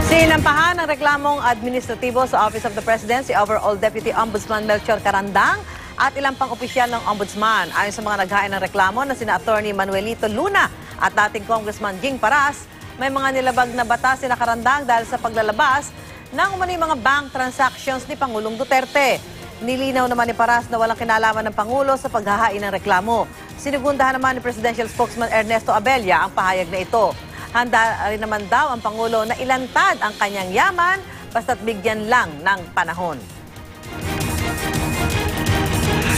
Sinampahan ng reklamong administratibo sa Office of the President si Overall Deputy Ombudsman Carandang at ilang pang opisyal ng Ombudsman. Ayon sa mga naghain ng reklamo na sina Attorney Manuelito Luna at dating Congressman Ging Paras, may mga nilabag na batas sina Carandang dahil sa paglalabas ng umano'y mga bank transactions ni Pangulong Duterte. Nilinaw naman ni Paras na walang kinalaman ng Pangulo sa paghahain ng reklamo. Sinugundahan naman ni Presidential Spokesman Ernesto Abella ang pahayag na ito. Handa rin naman daw ang Pangulo na ilantad ang kanyang yaman basta't bigyan lang ng panahon.